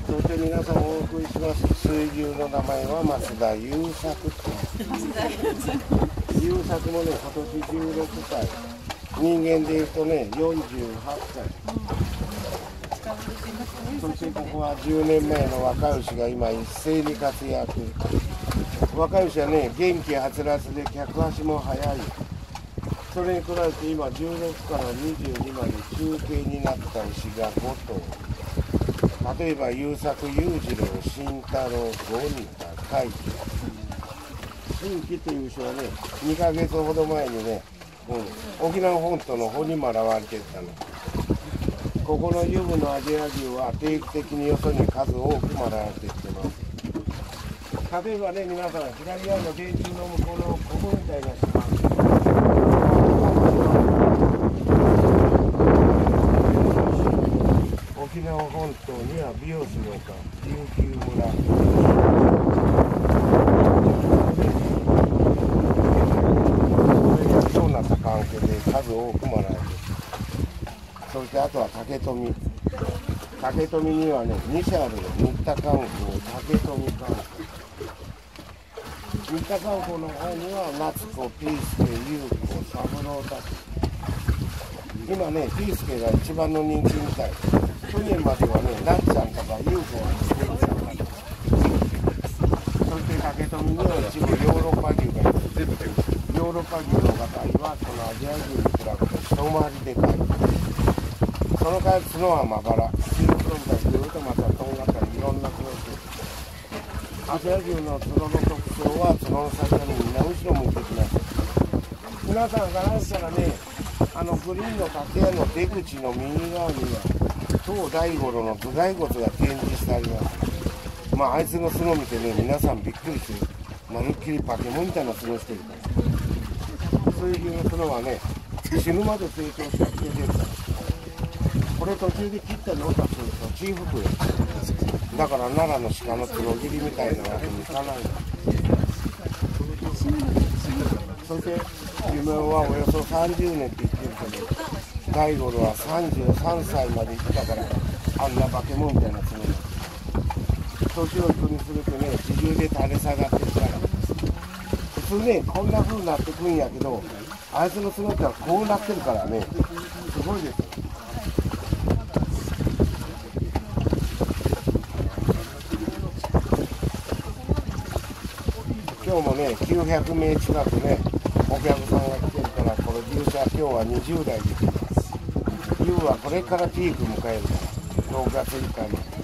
そして皆さんお送りします水牛の名前は増田優作と。優作もね、今年16歳。人間でいうとね、48歳。そしてここは10年前の若牛が今一斉に活躍。若牛はね、元気はつらつで客足も早い。それに比べて今16から22まで中継になった牛が5頭。例えば優作、裕次郎、慎太郎、五仁田、海輝。新規という牛はね、2ヶ月ほど前にね、沖縄本島の方にも現れていったの。ここの遊具のアジア牛は定期的によそに数多くもらわれていってます。例えばね、皆さん、左側の電柱の向こうのここみたいな島。沖縄本島には美容師の丘、琉球村。そうなった関係で数多くもらえる。そしてあとは竹富。竹富にはね、2社あるの。新田観光、竹富観光。新田観光の方には夏子、ピースケ、優子、三郎たち。今ね、ピースケが一番の人気みたい。去年まではね、なっちゃんとか優子がつけてたから。そして竹富には一部ヨーロッパ牛がいる。ヨーロッパ牛の方はこのアジア牛に比べて一回りでかい。その代わり角はまばら。白黒みたいにずっとまたとんがったりいろんな黒してる。アジア牛の角の特徴は角の先にみんな後ろ向いてきます。皆さんからしたらね、グリーンの竹屋の出口の右側には東大五郎の頭蓋骨が展示してあります。まああいつの角見てね、皆さんびっくりしてる。まるっきり化け物みたいな角してるから。水牛の角はね、死ぬまで成長したって出るから。これ途中で切ったのを出すとチーフクよ。だから奈良の鹿の黒切りみたいなわけにいかない。そして寿命はおよそ30年って言ってるけど、大五郎は33歳まで生きたからあんな化け物みたいな角に。年をいくにするとね、自重で垂れ下がってるから。普通ね、こんな風になってくんやけど、あいつの角ってはこうなってるからね、すごいですよ。今日もね、900名近くね、お客さんが来てるから、この牛舎、今日は20台で来てます。牛はこれからピーク迎えるから、6月以下に。